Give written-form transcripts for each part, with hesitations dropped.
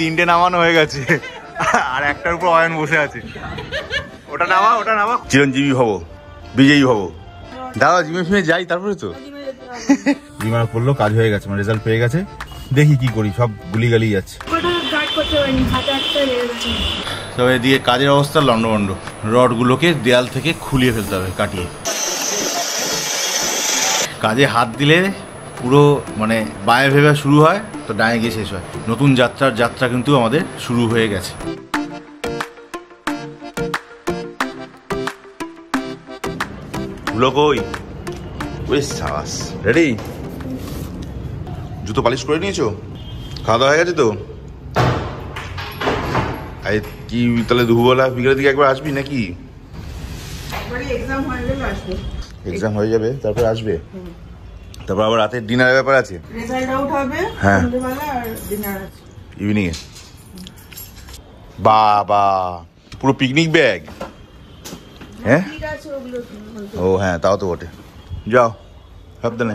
3টে নামানো হয়ে গেছে আর একটার উপর অয়ন বসে আছে। ওটা নামা চিরঞ্জীবী হব, বিজয়ী হব। দাদা জিমে ফিমে যাই তারপরে তো রিমার করলো, কাজ হয়ে গেছে, মানে রেজাল্ট পেয়ে গেছে। দেখি কি করি, সব গুলিগালি যাচ্ছে। তবে এদিকে কাজের অবস্থা লন্ডভন্ড, রডগুলোকে দেয়াল থেকে খুলিয়ে ফেলতে হবে কাটিয়ে। কাজে হাত দিলে পুরো মানে বাঁয়ে ভেবে শুরু হয় তো ডাঁয়ে গিয়ে শেষ হয়। নতুন যাত্রা কিন্তু আমাদের শুরু হয়ে গেছে। রেডি? জুতো পালিশ করে নিয়েছো? খাওয়া দাওয়া হয়ে গেছে তো? কি তাহলে দুপুরবেলা বিকেলের দিকে একবার আসবি নাকি? এক্সাম হয়ে যাবে তারপর আসবে, তারপর আবার রাতে ডিনারের ব্যাপার আছে। হ্যাঁ ইভিনিং এ। বাবা পুরো পিকনিক ব্যাগ। হ্যাঁ ও হ্যাঁ তাও তো বটে। যাও সাবধানে।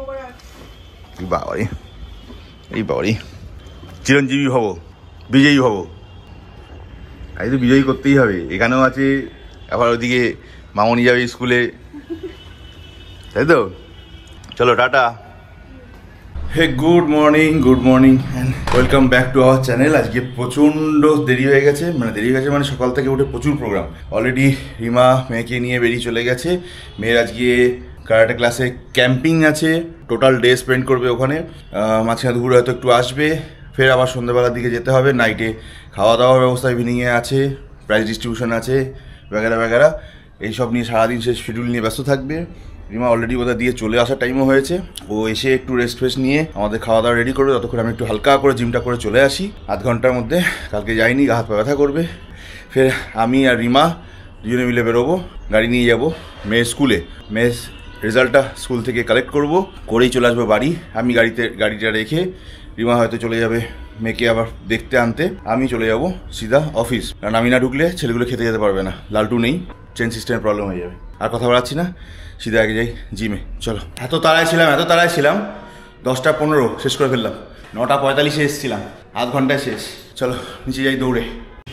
এই বাবারি চিরঞ্জীবী হব, বিজয়ী হব। আজ তো বিজয়ী করতেই হবে। এখানেও আছে, আবার ওইদিকে মামনি যাবে স্কুলে, তাই তো? চলো tata. Hey good morning and welcome back to our channel. আজকে প্রচণ্ড দেরি হয়ে গেছে, মানে সকাল থেকে উঠে প্রচুর প্রোগ্রাম। অলরেডি রিমা মেয়েকে নিয়ে বেরিয়ে চলে গেছে। মেয়ের আজকে কারাটে ক্লাসে ক্যাম্পিং আছে, টোটাল ডে স্পেন্ড করবে ওখানে। মাঝখানে দুপুরে হয়তো একটু আসবে, ফের আবার সন্ধ্যাবেলার দিকে যেতে হবে। নাইটে খাওয়া দাওয়ার ব্যবস্থা ইভিনিংয়ে আছে, প্রাইজ ডিস্ট্রিবিউশন আছে, ব্যাগেরা এইসব নিয়ে সারাদিন সে শিডিউল নিয়ে ব্যস্ত থাকবে। রিমা অলরেডি বোধহয় দিয়ে চলে আসার টাইমও হয়েছে। ও এসে একটু রেস্ট ফ্রেস্ট নিয়ে আমাদের খাওয়া দাওয়া রেডি করবে, ততক্ষণ আমি একটু হালকা করে জিমটা করে চলে আসি। আধ ঘন্টার মধ্যে, কালকে যাইনি, গা হাত পা ব্যথা করবে। ফের আমি আর রিমা দুজনে মিলে বেরোবো, গাড়ি নিয়ে যাব মেয়ের স্কুলে। মেয়ের রেজাল্টটা স্কুল থেকে কালেক্ট করেই চলে আসবো বাড়ি। আমি গাড়িটা রেখে রিমা হয়তো চলে যাবে মেয়েকে আবার দেখতে আনতে, আমি চলে যাব সিধা অফিস। কারণ আমি না ঢুকলে ছেলেগুলো খেতে যেতে পারবে না, লালটু নেই, ট্রেন সিস্টেমের প্রবলেম হয়ে যাবে। আর কথা বলাচ্ছি না, সিধা আগে যাই জিমে। চলো। এত তাড়ায় ছিলাম 10টা 15 শেষ করে ফেললাম। 9টা 45 এসেছিলাম, আধ ঘন্টায় শেষ। চলো নিচে যাই দৌড়ে।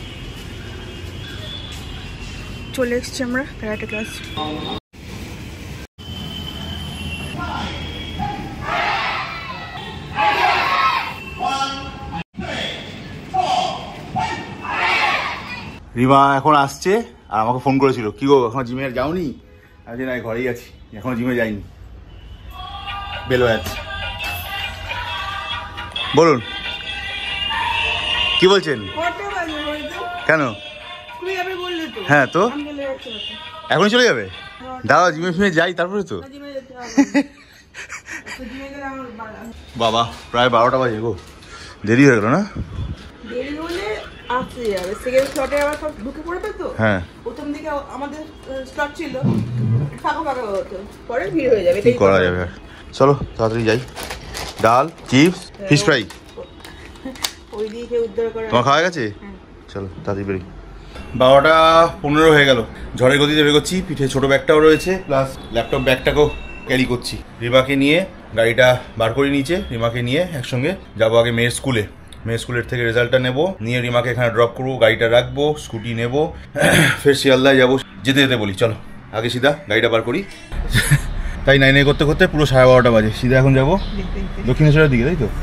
চলে এসছি আমরা কারাটে ক্লাস। রিমা এখন আসছে আর আমাকে ফোন করেছিল, কি গো এখন জিমে আর যাওনি? আজকে না, ঘরেই আছি, এখনো জিমে যাইনি। বেল যাচ্ছে। বলুন কি বলছেন? কেন? হ্যাঁ তো এখনই চলে যাবে? দাদা জিমে ফিমে যাই তারপরে তো। বাবা প্রায় 12টা বাজে গো, দেরি হয়ে গেল না? হ্যাঁ প্রথম দিকে আমাদের স্লট ছিল ফাঁকা হতো, পরে ভিড় হয়ে যাবে। কি করা যাবে? চলো তাড়াতাড়ি যাই। ডাল, চিপস, ফিশ ফ্রাই তোমার খাওয়া গেছে? চলো তাড়াতাড়ি বেরোই। 12টা 15 হয়ে গেল। ঝড়ের গতিতে বেরোচ্ছি, পিঠে ছোট ব্যাগটাও রয়েছে, প্লাস ল্যাপটপ ব্যাগটাকেও ক্যারি করছি। রিমাকে নিয়ে গাড়িটা বার করে নিয়েছে, রিমাকে নিয়ে একসঙ্গে যাবো আগে মেয়ের স্কুলে। মেয়ের স্কুলের থেকে রেজাল্টটা নেবো, নিয়ে রিমাকে এখানে ড্রপ করবো, গাড়িটা রাখবো, স্কুটি নেবো, ফের শিয়ালদায় যাবো। যেতে বলি, চলো আগে সিধা গাড়িটা বার করি। তাই নাই করতে করতে পুরো 12:30 বাজে। সিধা এখন যাবো দক্ষিণেশ্বরের দিকে, তাই তো?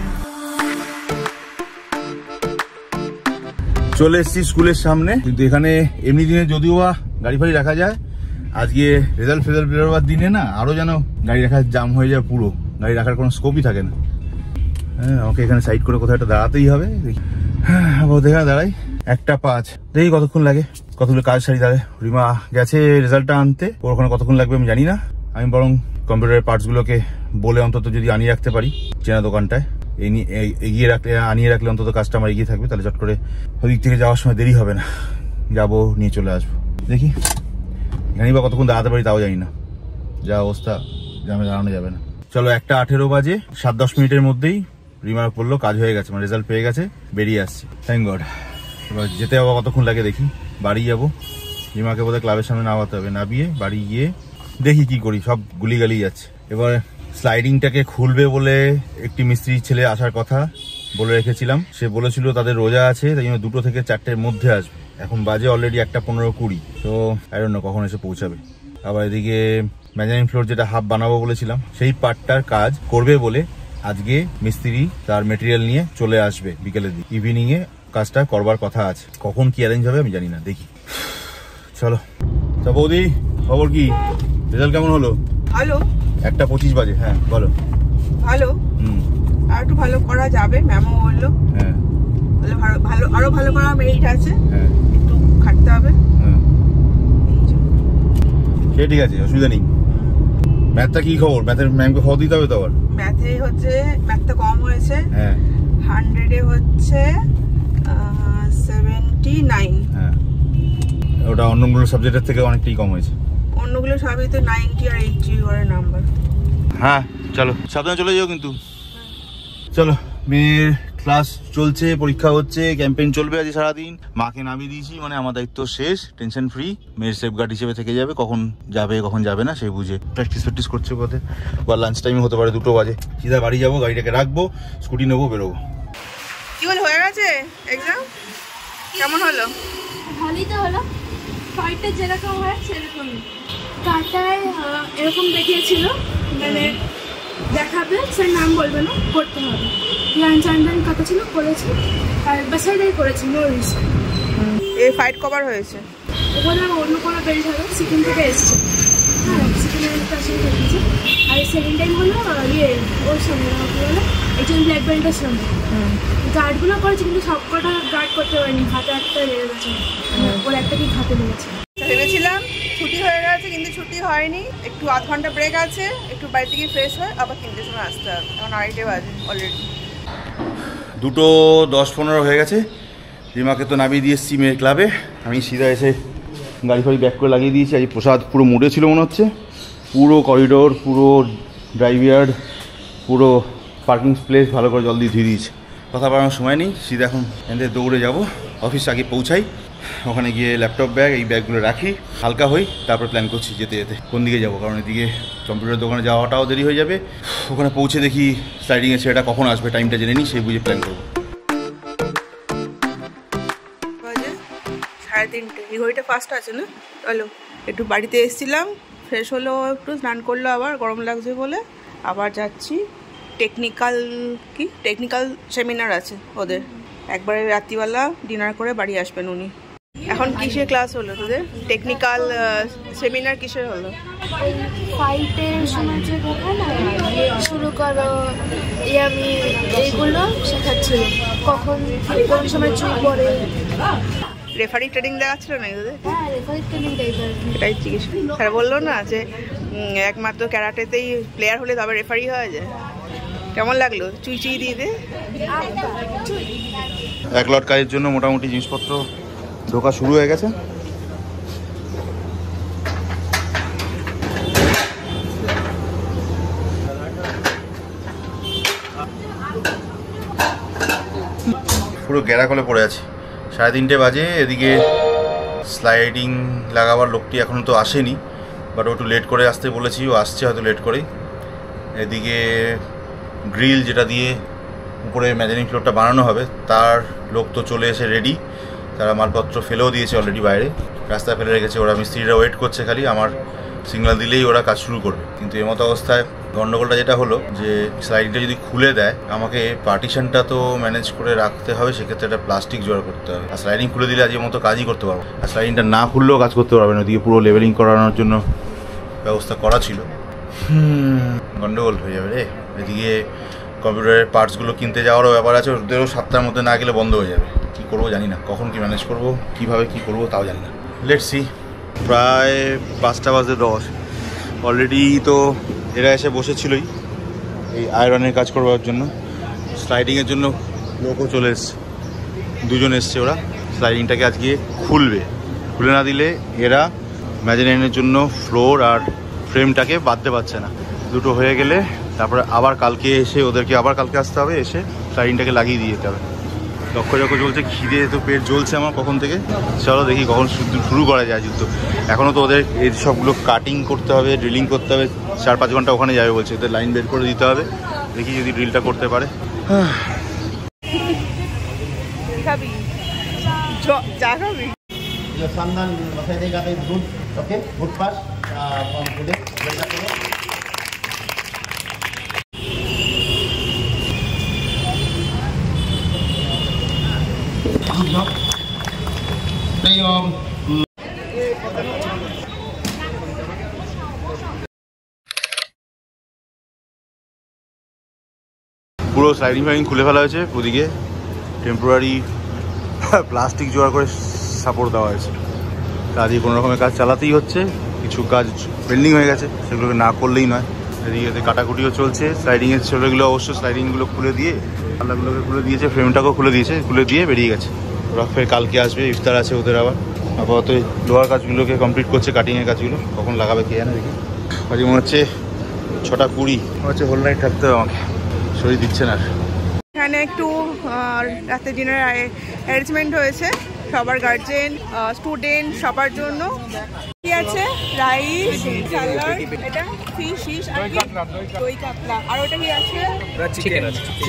চলে এসেছি স্কুলের সামনে, কিন্তু এখানে এমনি দিনে যদিও বা গাড়ি ফাড়ি রাখা যায়, আজকে রেজাল্ট বেরোবার দিনে না আরো যেন গাড়ি রাখার জাম হয়ে যায়, পুরো গাড়ি রাখার কোনো স্কোপই থাকে না। হ্যাঁ আমাকে এখানে সাইড করে কোথাও একটা দাঁড়াতেই হবে। হ্যাঁ এখানে দাঁড়াই। 1:05, দেখি কতক্ষণ লাগে, কতগুলো কাজ সারি দাঁড়ায়। রিমা গেছে রেজাল্টটা আনতে, ওর ওখানে কতক্ষণ লাগবে আমি জানি না। আমি বরং কম্পিউটারের পার্টসগুলোকে বলে অন্তত যদি আনিয়ে রাখতে পারি চেনা দোকানটায়, আনিয়ে রাখলে অন্তত কাজটা আমার এগিয়ে থাকবে, তাহলে চট করে ওদিক থেকে যাওয়ার সময় দেরি হবে না, যাবো নিয়ে চলে আসবো। দেখি জানি বা কতক্ষণ দাঁড়াতে পারি তাও জানি না, যা অবস্থা জামে দাঁড়ানো যাবে না। চলো 1:18 বাজে, 7-10 মিনিটের মধ্যেই রিমার পড়লো, কাজ হয়ে গেছে, মানে রেজাল্ট পেয়ে গেছে, বেরিয়ে আসছে, থ্যাংক গড। এবার যেতে হবে কতক্ষণ লাগে দেখি। বাড়ি যাবো, রিমাকে বোধহয় ক্লাবের সামনে নামাতে হবে, নামিয়ে বাড়ি গিয়ে দেখি কি করি, সব গুলিগালি যাচ্ছে। এবার স্লাইডিংটাকে খুলবে বলে একটি মিস্ত্রি ছেলে আসার কথা, বলে রেখেছিলাম। সে বলেছিল তাদের রোজা আছে, তাই জন্য 2টো থেকে 4টের মধ্যে আসবে। এখন বাজে অলরেডি 1:15-20, তো আই ডোন্ট নো কখন এসে পৌঁছাবে। আবার এদিকে মেজারিং ফ্লোর যেটা হাফ বানাবো বলেছিলাম, সেই পার্টটার কাজ করবে বলে আজকে মিস্ত্রি তার মেটেরিয়াল নিয়ে চলে আসবে বিকেলের দিকে। ইভিনিং এ কাজটা করবার কথা আছে, কখন কি অ্যারেঞ্জ হবে আমি জানি না, দেখি। চলো। তা বৌদি, খবর কি? রেজাল্ট কেমন হলো? ভালো। 1:25 বাজে। হ্যাঁ বলো। ভালো। আর একটু ভালো করা যাবে, ম্যামও বললো। হ্যাঁ ভালো, আরো ভালো করা মেরিট আছে। হ্যাঁ, একটু খাটতে হবে। হ্যাঁ সে ঠিক আছে, অসুবিধা নেই। ম্যাথটা কি খবর? ম্যাথের ম্যামকে খবর দিতে হবে তো আবার। ম্যাথে হচ্ছে, ম্যাথটা কম হয়েছে। হ্যাঁ 100-এ হচ্ছে 79। হ্যাঁ, ওটা অন্যগুলো সাবজেক্টের থেকে অনেকটাই কম হয়েছে। অন্যগুলো সবই তো 90 আর 80 করে নাম্বার। হ্যাঁ চলো, সাবধানে চলে যাও কিন্তু। চলো, মেয়ের ক্লাস চলছে, পরীক্ষা হচ্ছে, ক্যাম্পেইন চলবে আজ সারাদিন। মাকে নামিয়ে দিয়েছি, মানে আমার দায়িত্ব শেষ, টেনশন ফ্রি। মেয়ের সেফগার্ড হিসেবে থেকে যাবে, কখন যাবে কখন যাবে না সেই বুঝে প্র্যাকটিস করছে পথে। বা লাঞ্চ টাইমে হতে পারে 2টো বাজে। সিধা বাড়ি যাবো, গাড়িটাকে রাখবো, স্কুটি নেবো, বেরোবো। কি বল, হয়ে গেছে এক্সাম? কেমন হলো? ভালোই তো হলো, ফাইটটা যেরকম হয় সেরকমই। কাটায় এরকম দেখিয়েছিল, মানে দেখাবে, সে নাম বলবে না, করতে হবে। লাঞ্চ আন্ডার কথা ছিল, করেছি। আর বাসায় করেছি, নো রিস্ক। এই ফাইট কভার হয়েছে। ওখানে অন্য কোনো বেল্ট হবে, সিকিম থেকে এসছে। হ্যাঁ, সিকিমের কাছে দেখেছি। আর সেকেন্ড টাইম হলো ওর সঙ্গে হলো একজন ব্ল্যাক বেল্টের সঙ্গে। গার্ডগুলো করেছে, কিন্তু সব কটা গার্ড করতে পারিনি, হাতে একটা লেগে গেছে। ওর একটা কি হাতে লেগেছে। ভেবেছিলাম ছুটি হয়ে গেছে, কিন্তু ছুটি হয়নি। একটু আধ ঘন্টা ব্রেক আছে, একটু বাড়ি থেকে ফ্রেশ হয়, আবার 3টের সময় আসতে হবে। এখন 2:30 বাজে অলরেডি। 2:10-15 হয়ে গেছে। রিমাকে তো নামিয়ে দিয়ে এসেছি মেয়ের ক্লাবে। আমি সিধা এসে গাড়ি ফাড়ি ব্যাক করে লাগিয়ে দিয়েছি। আজ প্রসাদ পুরো মুডে ছিল মনে হচ্ছে। পুরো করিডোর, পুরো ড্রাইভ ইয়ার্ড, পুরো পার্কিং প্লেস ভালো করে জল দিয়ে ধুয়ে দিয়েছে। কথা বলার সময় নেই, সিধা এখন এদের দৌড়ে যাব। অফিস আগে পৌঁছাই, ওখানে গিয়ে ল্যাপটপ ব্যাগ, এই ব্যাগগুলো রাখি, হালকা হই, তারপর প্ল্যান করছি যেতে যেতে কোন দিকে যাবো। কারণ এদিকে কম্পিউটার দোকানে যাওয়াটাও দেরি হয়ে যাবে। ওখানে পৌঁছে দেখি স্লাইডিংয়ের ছেলেটা কখন আসবে, টাইমটা জেনে নিই, সেই বুঝে প্ল্যান করবো। 3:30। এই ঘড়িটা ফার্স্ট আছে না? চলো, একটু বাড়িতে এসেছিলাম, ফ্রেশ হলো, একটু স্নান করলো, আবার গরম লাগছে বলে আবার যাচ্ছি। টেকনিক্যাল সেমিনার আছে ওদের। একবারে রাত্রিবেলা ডিনার করে বাড়ি আসবেন উনি। এখন কিসের ক্লাস হলো তোদের? টেকনিক্যাল সেমিনার কিসের হলো? ফাইটের সময় যে কথা না, শুরু করো, আমি এইগুলো শেখাচ্ছিল, কখন কোন সময় চুপ পড়ে। রেফারি ট্রেনিং দেওয়াচ্ছিল না তোদের? হ্যাঁ, রেফারি ট্রেনিং টাইপের। এটাই জিজ্ঞেস স্যার বললো না যে একমাত্র ক্যারাটেতেই প্লেয়ার হলে তবে রেফারি হয়ে যায়। কেমন লাগলো চুই দিয়ে দে? এক লট কাজের জন্য মোটামুটি জিনিসপত্র ঢোকা শুরু হয়ে গেছে। পুরো গ্যারাকলে পড়ে আছে। 3:30 বাজে। এদিকে স্লাইডিং লাগাবার লোকটি এখনও তো আসেনি, বাট ও একটু লেট করে আসতে বলেছি, ও আসছে হয়তো লেট করেই। এদিকে গ্রিল যেটা দিয়ে উপরে মেজারিং ফ্লোরটা বানানো হবে, তার লোক তো চলে এসে রেডি। তারা মালপত্র ফেলেও দিয়েছে অলরেডি, বাইরে রাস্তায় ফেলে রেখেছে। ওরা মিস্ত্রিরা ওয়েট করছে, খালি আমার সিগন্যাল দিলেই ওরা কাজ শুরু করবে। কিন্তু এমতো অবস্থায় গন্ডগোলটা যেটা হলো যে স্লাইডিংটা যদি খুলে দেয়, আমাকে পার্টিশনটা তো ম্যানেজ করে রাখতে হবে, সেক্ষেত্রে একটা প্লাস্টিক জোগাড় করতে হবে। আর স্লাইডিং খুলে দিলে আজকের মতো কাজই করতে পারবো। আর স্লাইডিংটা না খুললেও কাজ করতে পারবে না, ওদিকে পুরো লেভেলিং করানোর জন্য ব্যবস্থা করা ছিল। গন্ডগোল হয়ে যাবে রে। এদিকে কম্পিউটারের পার্টসগুলো কিনতে যাওয়ারও ব্যাপার আছে, ওদেরও 7টার মধ্যে না গেলে বন্ধ হয়ে যাবে। কী করবো জানি না, কখন কি ম্যানেজ করবো, কীভাবে কী করবো তাও জানি না। Let's see. প্রায় 5:10 অলরেডি তো এরা এসে বসেছিলই এই আয়রনের কাজ করবার জন্য। স্লাইডিংয়ের জন্য লোকও চলে এসছে, 2জন এসছে। ওরা স্লাইডিংটাকে আজকে খুলবে, খুলে না দিলে এরা ম্যাজারিনের জন্য ফ্লোর আর ফ্রেমটাকে বাঁধতে পারছে না। দুটো হয়ে গেলে তারপরে আবার কালকে এসে ওদেরকে আবার কালকে আসতে হবে, এসে স্লাইডিংটাকে লাগিয়ে দিয়ে যেতে হবে। লক্ষ্য চলছে, খিদে তো পেট জ্বলছে আমার কখন থেকে। চলো দেখি কখন শুরু করা যায় যুদ্ধ। এখনও তো ওদের এই সবগুলো কাটিং করতে হবে, ড্রিলিং করতে হবে। 4-5 ঘন্টা ওখানে যাবে বলছে, ওদের লাইন বের করে দিতে হবে। দেখি যদি ড্রিলটা করতে পারে। খাবি? চা খাবি? Sandan masai dega tai good, okay, good pass from today. Good job. Play your পুরো স্লাইডিং ফাইডিং খুলে ফেলা হয়েছে, ওদিকে টেম্পোরারি প্লাস্টিক জোগাড় করে সাপোর্ট দেওয়া হয়েছে। কাজে কোনো রকমের কাজ চালাতেই হচ্ছে, কিছু কাজ পেন্ডিং হয়ে গেছে, সেগুলোকে না করলেই নয়। এদিকে কাটাকুটিও চলছে, স্লাইডিংয়ের ছেলেগুলো অবশ্য স্লাইডিংগুলো খুলে দিয়ে পাল্লাগুলোকে খুলে দিয়েছে, ফ্রেমটাকেও খুলে দিয়েছে, খুলে দিয়ে বেরিয়ে গেছে। ওরা ফের কালকে আসবে, ইফতার আছে ওদের। আবার আপাতত লোহার কাজগুলোকে কমপ্লিট করছে, কাটিংয়ের কাজগুলো কখন লাগাবে কে জানে। দেখি কাজে মনে হচ্ছে 6:20, মনে হচ্ছে হোল নাইট থাকতে হবে আমাকে, শরীর দিচ্ছে না। এখানে একটু রাতে ডিনার অ্যারেঞ্জমেন্ট হয়েছে সবার, গার্জেন, স্টুডেন্ট সবার জন্য। কি আছে? রাইস, স্যালাড, এটা ফিশ আর দই কাতলা, আর ওটা কি আছে? চিকেন।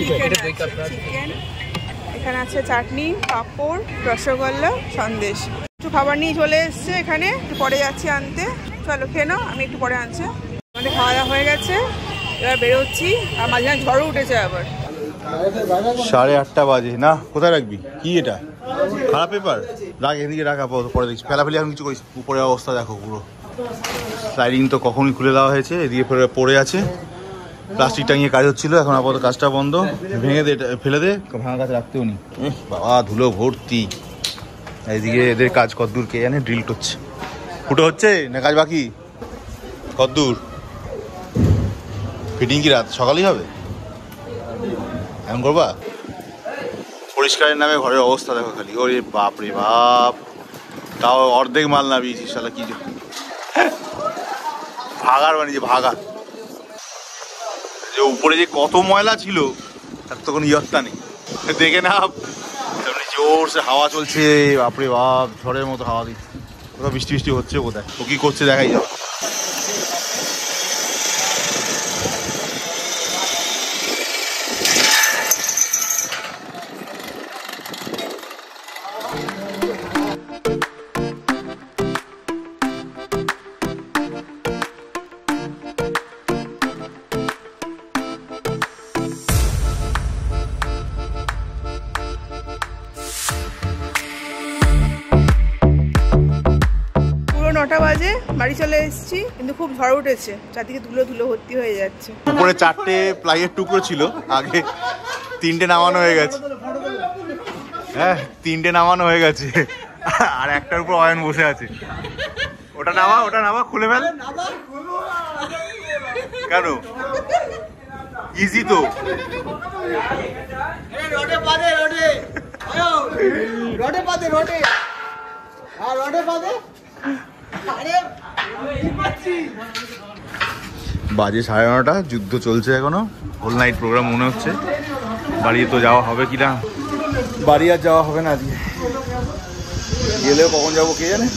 এখানে আছে চাটনি, পাঁপড়, রসগোল্লা, সন্দেশ। একটু খাবার নিয়ে চলে এসছে এখানে, একটু পরে যাচ্ছি আনতে। চলো খেয়ে নাও, আমি একটু পরে আনছি। আমাদের খাওয়া দাওয়া হয়ে গেছে, এবার বেরোচ্ছি। আর মাঝখানে ঝড়ও উঠেছে আবার। 8:30 বাজে না? কোথায় রাখবি? কি এটা খারাপ পেপার? রাখ, এদিকে রাখা, পরে দেখছি। ফেলাফেলি এখন কিছু করিস। উপরের অবস্থা দেখো, পুরো স্লাইডিং তো কখনই খুলে দেওয়া হয়েছে, এদিকে পড়ে আছে। প্লাস্টিক টাঙিয়ে কাজ হচ্ছিল, এখন আপাতত কাজটা বন্ধ। ভেঙে দে, ফেলে দে, ভাঙা কাজ রাখতেও নি। বাবা ধুলো ভর্তি। এইদিকে এদের কাজ কদ্দূর কে জানে, ড্রিল করছে। ফুটো হচ্ছে না কাজ বাকি? কদ্দূর ফিটিং কি রাত সকালেই হবে? এমন করবা? পরিষ্কারের নামে ঘরের অবস্থা দেখো খালি। ওরে বাপ রে বাপ, তাও অর্ধেক মাল নামিয়েছিস শালা। কি ভাগার বানিয়েছে, ভাগার। যে উপরে যে কত ময়লা ছিল তার তো কোনো ইয়ত্তা নেই। দেখে না, জোরসে হাওয়া চলছে, বাপরে বাপ, ঝড়ের মতো হাওয়া দিচ্ছে। কোথাও বৃষ্টি বৃষ্টি হচ্ছে কোথায়, ও কি করছে দেখাই যাবে। বাজে বাড়ি চলে এসেছি, কিন্তু খুব ঝড় উঠেছে, চারদিকে ধুলো ধুলো ভর্তি হয়ে যাচ্ছে। উপরে 4টে প্লাইয়ের টুকরো ছিল, আগে 3টে নামানো হয়ে গেছে। হ্যাঁ 3টে নামানো হয়ে গেছে, আর একটার উপর অয়ন বসে আছে। ওটা নামা, খুলে ফেল। কেন? ইজি তো। বাজে 9:30, যুদ্ধ চলছে এখনো। হোল নাইট প্রোগ্রাম মনে হচ্ছে। বাড়ি তো যাওয়া হবে কি না, বাড়ি আর যাওয়া হবে না আজকে। গেলেও কখন যাবো কে জানে।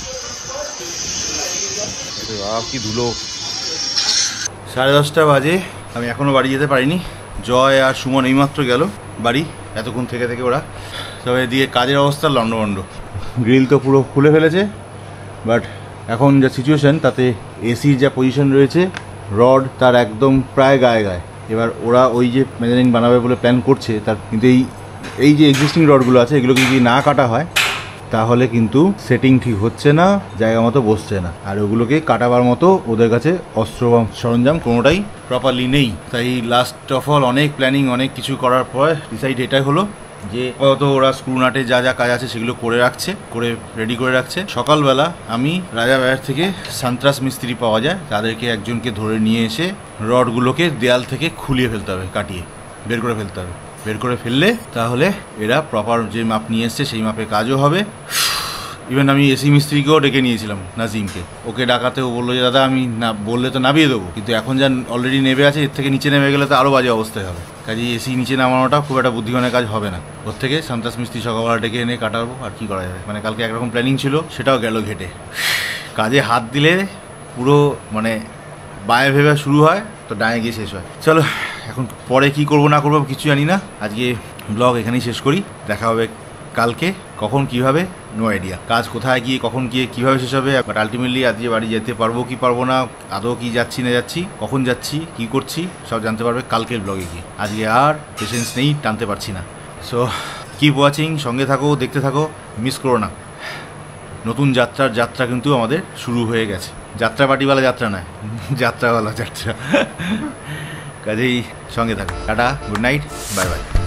কি ধুলো। 10:30 বাজে, আমি এখনো বাড়ি যেতে পারিনি। জয় আর সুমন এইমাত্র গেল বাড়ি, এতক্ষণ থেকে ওরা। তবে এদিকে কাজের অবস্থা লন্ডভন্ড। গ্রিল তো পুরো খুলে ফেলেছে, বাট এখন যা সিচুয়েশন তাতে এসির যা পজিশন রয়েছে, রড তার একদম প্রায় গায়ে। এবার ওরা ওই যে মেজারিং বানাবে বলে প্ল্যান করছে, তার কিন্তু এই যে এক্সিস্টিং রডগুলো আছে এগুলোকে যদি না কাটা হয় তাহলে কিন্তু সেটিং ঠিক হচ্ছে না, জায়গা মতো বসছে না। আর ওগুলোকে কাটাবার মতো ওদের কাছে অস্ত্র বা সরঞ্জাম কোনোটাই প্রপারলি নেই। তাই লাস্ট অফ অল অনেক প্ল্যানিং, অনেক কিছু করার পর ডিসাইড এটাই হলো যে অত ওরা স্ক্রু নাটে যা যা কাজ আছে সেগুলো করে রেডি করে রাখছে। সকালবেলা আমি রাজাবাজার থেকে সন্ত্রাস মিস্ত্রি পাওয়া যায়, তাদেরকে একজনকে ধরে নিয়ে এসে রডগুলোকে দেয়াল থেকে খুলিয়ে ফেলতে হবে, কাটিয়ে বের করে ফেলতে হবে। বের করে ফেললে তাহলে এরা প্রপার যে মাপ নিয়ে এসছে সেই মাপে কাজও হবে। ইভেন আমি এসি মিস্ত্রিকেও ডেকে নিয়েছিলাম, নাজিমকে। ওকে ডাকাতেও বললো যে দাদা আমি না বললে তো নামিয়ে দেবো, কিন্তু এখন যা অলরেডি নেমে আছে এর থেকে নিচে নেমে গেলে তো আরও বাজে অবস্থায় হবে। কাজে এসি নিচে নামানোটা খুব একটা বুদ্ধিমানের কাজ হবে না। ওর থেকে সন্ত্রাস মিস্ত্রি সকালবেলা ডেকে এনে কাটাবো, আর কি করা যাবে। মানে কালকে একরকম প্ল্যানিং ছিল, সেটাও গেল ঘেটে। কাজে হাত দিলে পুরো মানে বাঁয়ে ভেবে শুরু হয় তো ডাঁয়ে গিয়ে শেষ হয়। চলো এখন পরে কি করবো না করবো কিছু জানি না। আজকে ব্লগ এখানেই শেষ করি, দেখা হবে কালকে কখন কিভাবে নো আইডিয়া, কাজ কোথায় গিয়ে কখন গিয়ে কিভাবে শেষ হবে, বাট আলটিমেটলি আজকে বাড়ি যেতে পারবো কি পারবো না, আদৌ কি যাচ্ছি না যাচ্ছি, কখন যাচ্ছি, কি করছি সব জানতে পারবে কালকের ব্লগে গিয়ে। আজকে আর পেশেন্স নেই, টানতে পারছি না। সো কিপ ওয়াচিং, সঙ্গে থাকো, দেখতে থাকো, মিস করো না। নতুন যাত্রা কিন্তু আমাদের শুরু হয়ে গেছে। যাত্রা পার্টিওয়ালা যাত্রা নয়, যাত্রাওয়ালা যাত্রা। কাজেই সঙ্গে থাকো। Tata, good night, bye by.